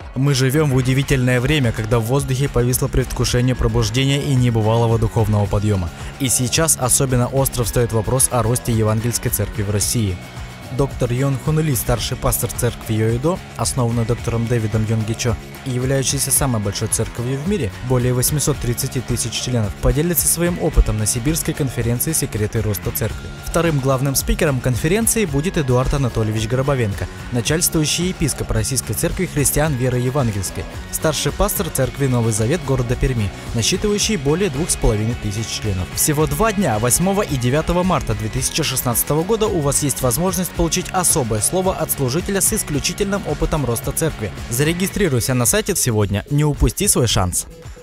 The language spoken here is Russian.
Мы живем в удивительное время, когда в воздухе повисло предвкушение пробуждения и небывалого духовного подъема. И сейчас особенно остро встает вопрос о росте Евангельской церкви в России. Доктор Йон Хун Ли, старший пастор церкви Йоидо, основанной доктором Дэвидом Йонги Чо и являющейся самой большой церковью в мире, более 830 тысяч членов, поделится своим опытом на Сибирской конференции «Секреты роста церкви». Вторым главным спикером конференции будет Эдуард Анатольевич Горобовенко, начальствующий епископ Российской церкви христиан веры евангельской, старший пастор церкви Новый Завет города Перми, насчитывающий более 2500 членов. Всего 2 дня, 8 и 9 марта 2016 года, у вас есть возможность получить особое слово от служителя с исключительным опытом роста церкви. Зарегистрируйся на сайте сегодня, не упусти свой шанс.